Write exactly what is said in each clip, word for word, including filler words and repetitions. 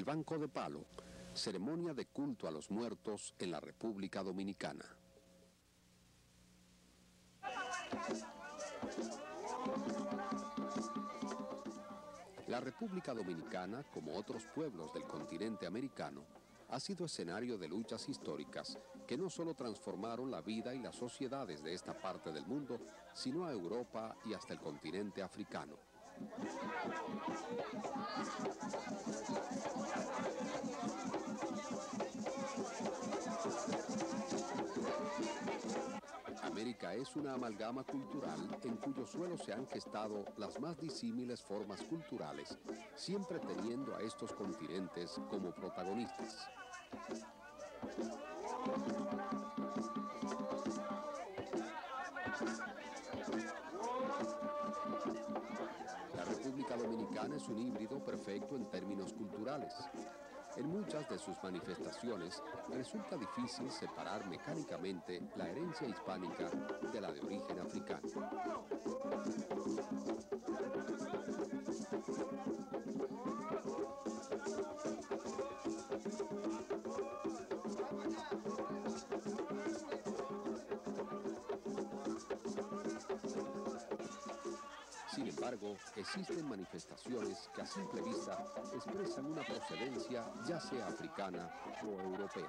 El Banco de Palo, ceremonia de culto a los muertos en la República Dominicana. La República Dominicana, como otros pueblos del continente americano, ha sido escenario de luchas históricas que no solo transformaron la vida y las sociedades de esta parte del mundo, sino a Europa y hasta el continente africano. América es una amalgama cultural en cuyo suelo se han gestado las más disímiles formas culturales, siempre teniendo a estos continentes como protagonistas. La República Dominicana es un híbrido perfecto en términos culturales. En muchas de sus manifestaciones resulta difícil separar mecánicamente la herencia hispánica de la de origen africano. Sin embargo, existen manifestaciones que a simple vista expresan una procedencia ya sea africana o europea.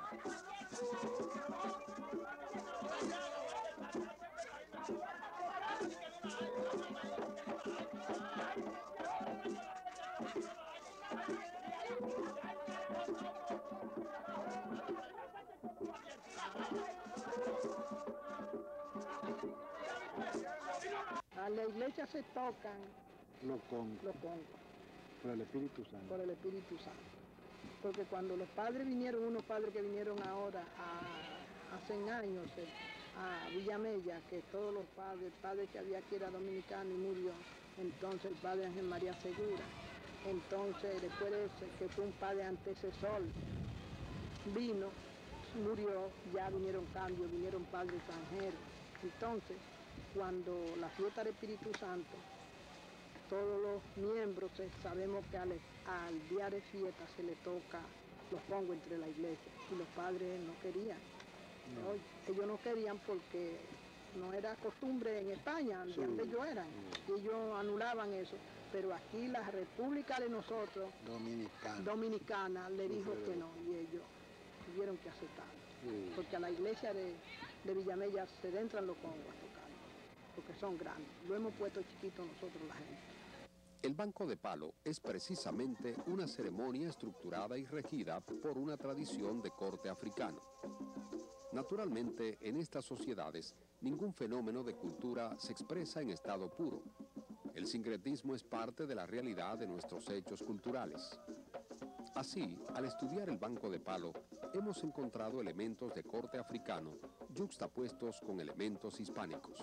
A la iglesia se tocan los congos, los congos por el Espíritu Santo. por el Espíritu Santo. Porque cuando los padres vinieron, unos padres que vinieron ahora, a, hace años, eh, a Villamella, que todos los padres, el padre que había aquí era dominicano y murió, entonces el padre Ángel María Segura, entonces después de ese, que fue un padre antecesor, vino, murió, ya vinieron cambios, vinieron padres extranjeros. Entonces, cuando la fiesta del Espíritu Santo, todos los miembros eh, sabemos que al, al día de fiesta se le toca los congos entre la iglesia y los padres no querían. No. Oye, ellos no querían porque no era costumbre en España, Sí. donde ellos eran, Sí. y ellos anulaban eso. Pero aquí la república de nosotros, Dominicano. dominicana, le Sí, dijo sí. que no, y ellos tuvieron que aceptarlo. Sí. Porque a la iglesia de, de Villamella se entran los congos a tocar, porque son grandes. Lo hemos puesto chiquito nosotros la gente. El Banco de Palo es precisamente una ceremonia estructurada y regida por una tradición de corte africano. Naturalmente, en estas sociedades, ningún fenómeno de cultura se expresa en estado puro. El sincretismo es parte de la realidad de nuestros hechos culturales. Así, al estudiar el Banco de Palo, hemos encontrado elementos de corte africano yuxtapuestos con elementos hispánicos.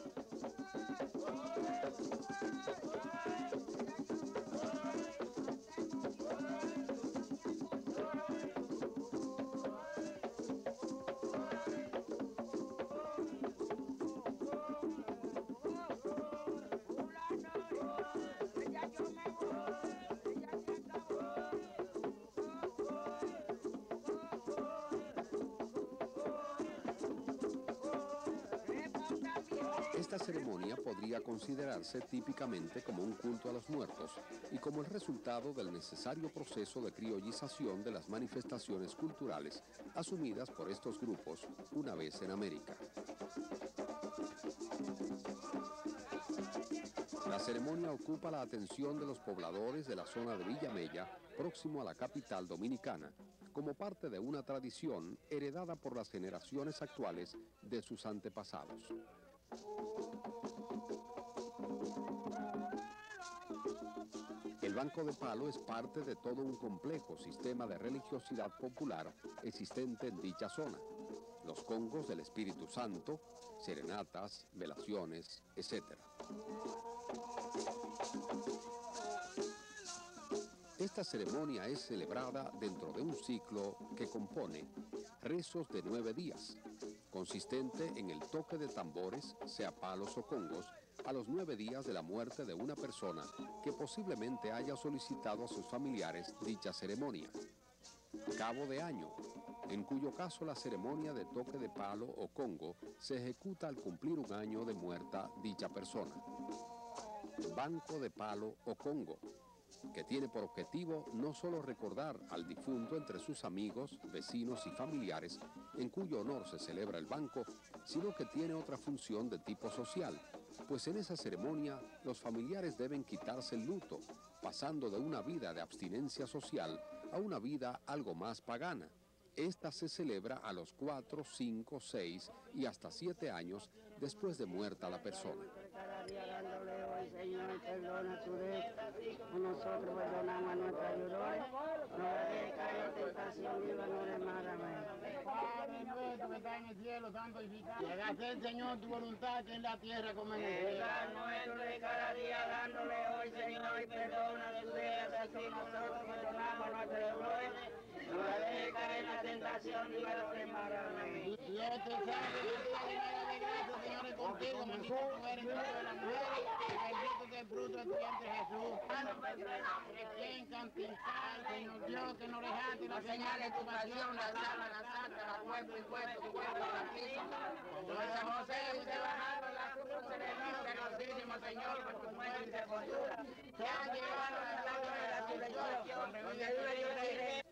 Esta ceremonia podría considerarse típicamente como un culto a los muertos y como el resultado del necesario proceso de criollización de las manifestaciones culturales asumidas por estos grupos una vez en América. La ceremonia ocupa la atención de los pobladores de la zona de Villamella, próximo a la capital dominicana, como parte de una tradición heredada por las generaciones actuales de sus antepasados. El Banco de Palo es parte de todo un complejo sistema de religiosidad popular existente en dicha zona. Los congos del Espíritu Santo, serenatas, velaciones, etcétera. Esta ceremonia es celebrada dentro de un ciclo que compone rezos de nueve días, consistente en el toque de tambores, sea palos o congos, a los nueve días de la muerte de una persona que posiblemente haya solicitado a sus familiares dicha ceremonia. Cabo de año, en cuyo caso la ceremonia de toque de palo o congo se ejecuta al cumplir un año de muerta dicha persona. Banco de palo o congo, que tiene por objetivo no solo recordar al difunto entre sus amigos, vecinos y familiares, en cuyo honor se celebra el banco, sino que tiene otra función de tipo social, pues en esa ceremonia los familiares deben quitarse el luto, pasando de una vida de abstinencia social a una vida algo más pagana. Esta se celebra a los cuatro, cinco, seis y hasta siete años después de muerta la persona. Señor, perdona tu vez, nosotros perdonamos a nuestros ayudadores, no dejes caer en tentación, líbranos del mal, amén. Padre nuestro que está en el cielo, santificado. Que haga el Señor tu voluntad, que en la tierra como en el cielo. El pan nuestro de cada día, dándole hoy, Señor, y perdona tu vez, así nosotros perdonamos a nuestros ayudadores, no dejes caer en la tentación, líbranos del mal, amén. Dios te salve, María, llena de gracia, Señor es contigo, bendita tú eres entre todas las mujeres, y bendito es el fruto de tu vientre, Jesús. Recién cantificar, Señor Dios, que no dejaste la señal de tu pasión, la sala, la santa, la cuerpo y cuerpo, tu cuerpo santísimo. Cuando San José usted bajaron la cruz, se le dice, hermosísimo Señor, por tu muerte y sepultura, se han llevado la sangre de la resurrección, donde vive Dios y reina.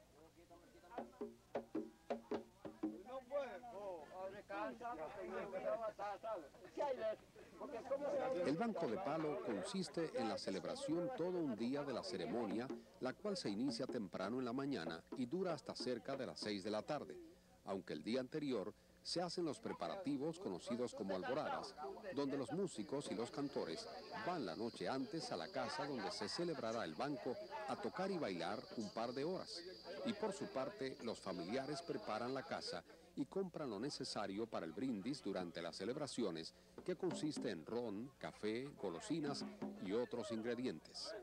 El banco de palo consiste en la celebración todo un día de la ceremonia, la cual se inicia temprano en la mañana y dura hasta cerca de las seis de la tarde, aunque el día anterior se hacen los preparativos conocidos como alboradas, donde los músicos y los cantores van la noche antes a la casa donde se celebrará el banco a tocar y bailar un par de horas. Y por su parte, los familiares preparan la casa y compran lo necesario para el brindis durante las celebraciones, que consiste en ron, café, golosinas y otros ingredientes.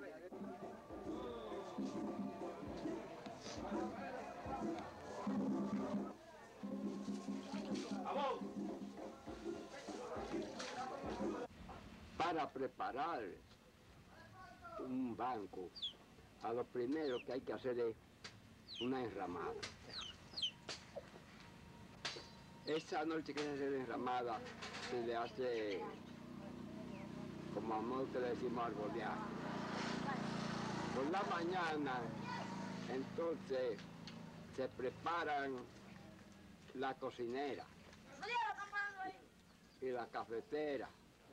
Para preparar un banco, a lo primero que hay que hacer es una enramada. Esa noche que se hace la enramada, se le hace, como a modo que le decimos, arbolear. Por la mañana, entonces, se preparan la cocinera y la cafetera.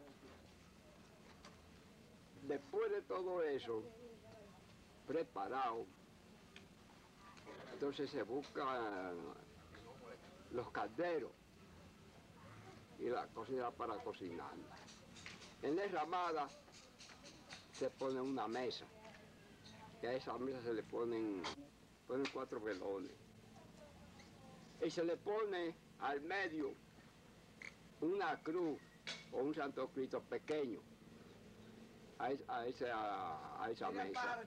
Después de todo eso preparado, entonces se buscan los calderos y la cocina para cocinar. En la enramada se pone una mesa, y a esa mesa se le ponen, ponen cuatro velones. Y se le pone al medio una cruz o un Santo Cristo pequeño a, es, a, esa, a esa mesa.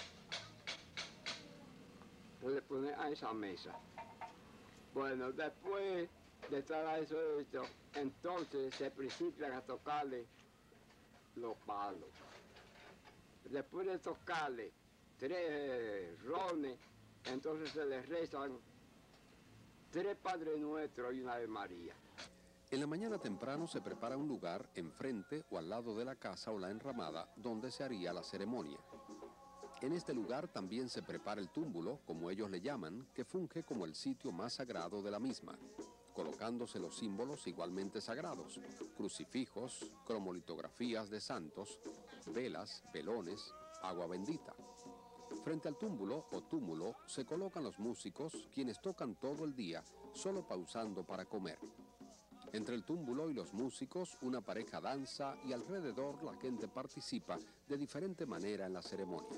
Se le pone a esa mesa. Bueno, después de todo eso hecho, entonces se principian a tocarle los palos. Después de tocarle tres rones, entonces se les rezan tres Padres Nuestros y una Ave María. En la mañana temprano se prepara un lugar enfrente o al lado de la casa o la enramada donde se haría la ceremonia. En este lugar también se prepara el túmbulo, como ellos le llaman, que funge como el sitio más sagrado de la misma, colocándose los símbolos igualmente sagrados: crucifijos, cromolitografías de santos, velas, velones, agua bendita. Frente al túmbulo o túmulo se colocan los músicos, quienes tocan todo el día, solo pausando para comer. Entre el túmbulo y los músicos, una pareja danza y alrededor la gente participa de diferente manera en la ceremonia.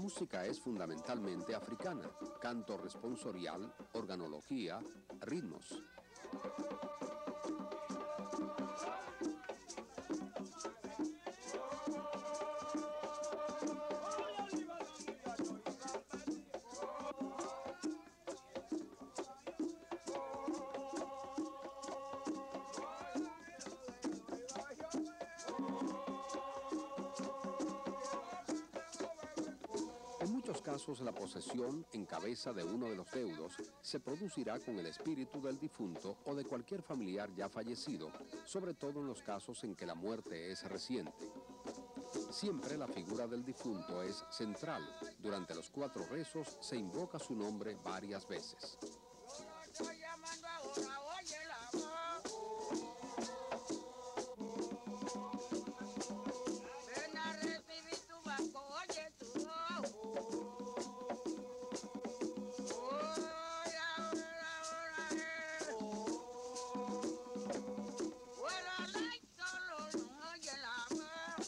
música es fundamentalmente africana, canto responsorial, organología, ritmos. En muchos casos, la posesión en cabeza de uno de los deudos se producirá con el espíritu del difunto o de cualquier familiar ya fallecido, sobre todo en los casos en que la muerte es reciente. Siempre la figura del difunto es central. Durante los cuatro rezos se invoca su nombre varias veces. Estoy llamando ahora, oye la voz. Ven a recibir tu banco, oye tu voz. Oye, ahora, ahora, eh. Bueno, la solo no oye la voz.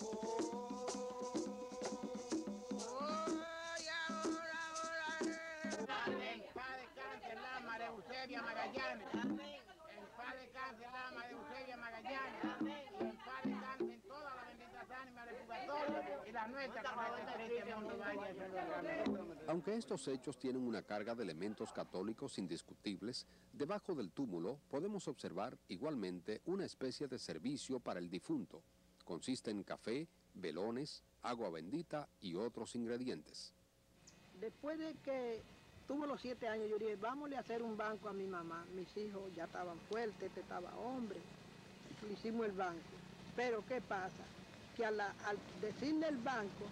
Oye, ahora, ahora, eh. En paz descanse la María Eusebia Magallanes. En paz descanse la María Eusebia Magallanes. Y en paz descansen todas las benditas ánimas del purgatorio y las nuestras con este triste mundo vaya y se lo regale. Aunque estos hechos tienen una carga de elementos católicos indiscutibles, debajo del túmulo podemos observar igualmente una especie de servicio para el difunto. Consiste en café, velones, agua bendita y otros ingredientes. Después de que tuvo los siete años, yo dije, vámonos a hacer un banco a mi mamá. Mis hijos ya estaban fuertes, este estaba hombre. Le hicimos el banco. Pero ¿qué pasa? Que a la- al decirle el banco,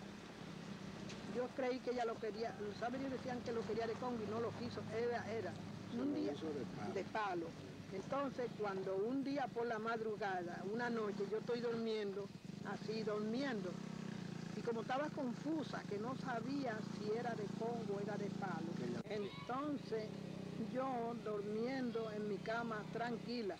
yo creí que ella lo quería, los sabios decían que lo quería de Congo y no lo quiso, era, era. Se Un lo día hizo de palo. de palo. Entonces, cuando un día por la madrugada, una noche, yo estoy durmiendo, así durmiendo, y como estaba confusa, que no sabía si era de Congo o era de palo, entonces yo durmiendo en mi cama tranquila,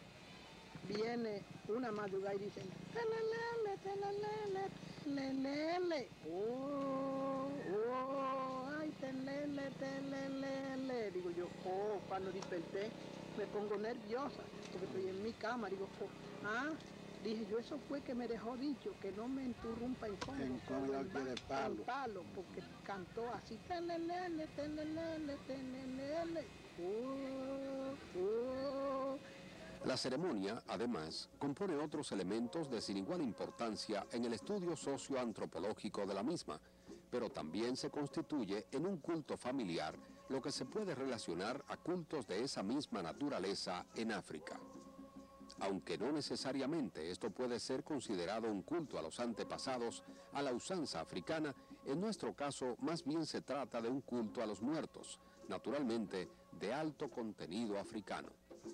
viene una madrugada y dicen, telelele, telelele, telelele, oh, oh, ay, telele, telelele. Digo yo, oh, cuando desperté me pongo nerviosa, porque estoy en mi cama, digo, oh, ah, dije yo, eso fue que me dejó dicho, que no me interrumpa en Congo, En Congo solo en quiere ba- palo. en palo, porque cantó así, telelele, telelele, telelele, oh, oh. La ceremonia, además, compone otros elementos de sin igual importancia en el estudio socioantropológico de la misma, pero también se constituye en un culto familiar, lo que se puede relacionar a cultos de esa misma naturaleza en África. Aunque no necesariamente esto puede ser considerado un culto a los antepasados, a la usanza africana, en nuestro caso más bien se trata de un culto a los muertos, naturalmente de alto contenido africano.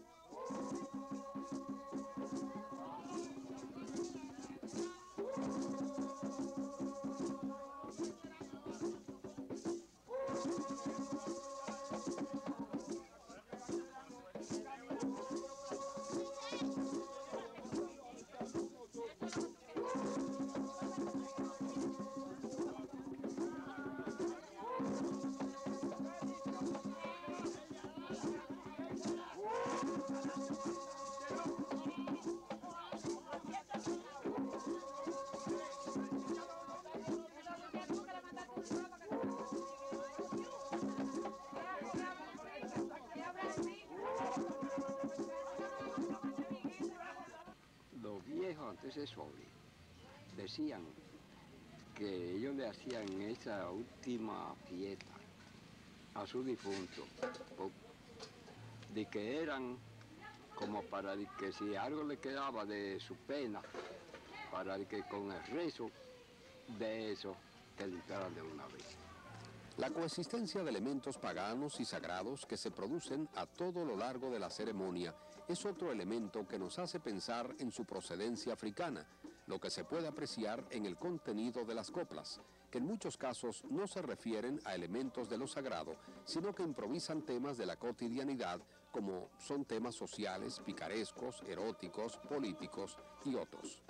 Los viejos antecesores decían que ellos le hacían esa última fiesta a su difunto, po- de que eran como para de que si algo le quedaba de su pena, para de que con el rezo de eso te limpiaran de una vez. La coexistencia de elementos paganos y sagrados que se producen a todo lo largo de la ceremonia es otro elemento que nos hace pensar en su procedencia africana, lo que se puede apreciar en el contenido de las coplas, que en muchos casos no se refieren a elementos de lo sagrado, sino que improvisan temas de la cotidianidad, como son temas sociales, picarescos, eróticos, políticos y otros.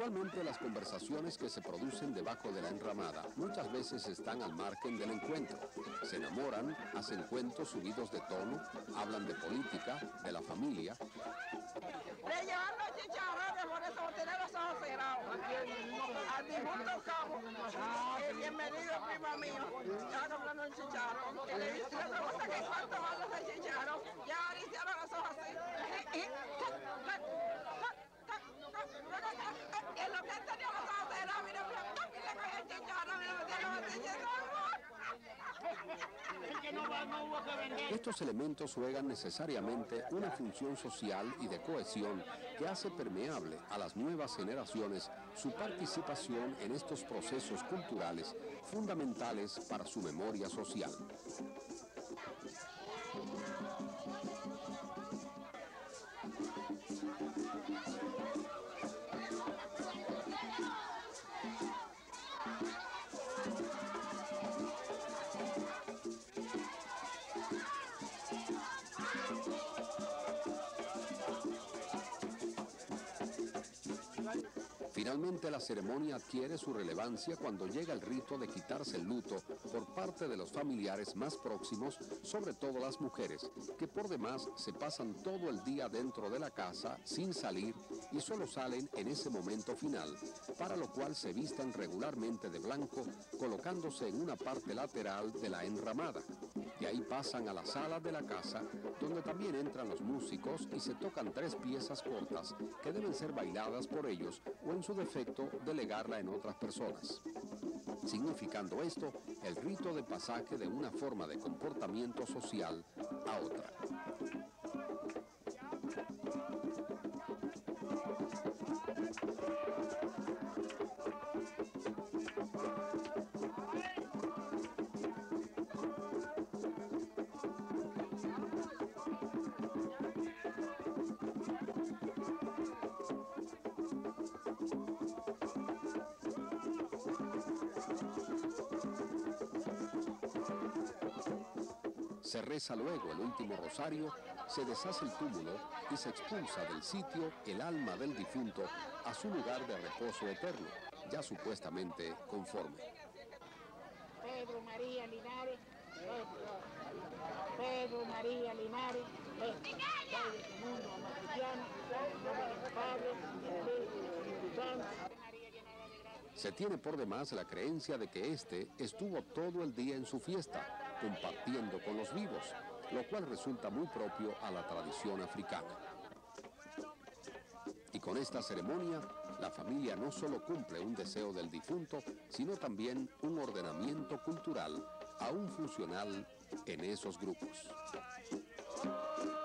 Usualmente las conversaciones que se producen debajo de la enramada muchas veces están al margen del encuentro. Se enamoran, hacen cuentos subidos de tono, hablan de política, de la familia. Le llevan los chicharrones, por eso tiene los ojos cerrados. Al difunto cabo, eh, bienvenido primo mío. Estaba comprando un chicharrón. Y le dice, ¿no te gusta que cuánto vale ese chicharrón? Ya ahora hicieron los ojos así. Y, y, en lo que él tenía los ojos cerrados, mira, mira, mira, coge el chicharrón, mira, mira, mira, Estos elementos juegan necesariamente una función social y de cohesión que hace permeable a las nuevas generaciones su participación en estos procesos culturales fundamentales para su memoria social. Finalmente, la ceremonia adquiere su relevancia cuando llega el rito de quitarse el luto por parte de los familiares más próximos, sobre todo las mujeres, que por demás se pasan todo el día dentro de la casa sin salir y solo salen en ese momento final, para lo cual se visten regularmente de blanco, colocándose en una parte lateral de la enramada. De ahí pasan a la sala de la casa, donde también entran los músicos y se tocan tres piezas cortas que deben ser bailadas por ellos o en su defecto delegarla en otras personas. Significando esto el rito de pasaje de una forma de comportamiento social a otra. Se reza luego el último rosario, se deshace el túmulo y se expulsa del sitio el alma del difunto a su lugar de reposo eterno, ya supuestamente conforme. Pedro María Linares, Pedro, Pedro María Linares, Pedro del mundo cristiano, en el nombre del Padre, del Hijo y del Espíritu Santo. Se tiene por demás la creencia de que éste estuvo todo el día en su fiesta, compartiendo con los vivos, lo cual resulta muy propio a la tradición africana. Y con esta ceremonia, la familia no solo cumple un deseo del difunto, sino también un ordenamiento cultural aún funcional en esos grupos.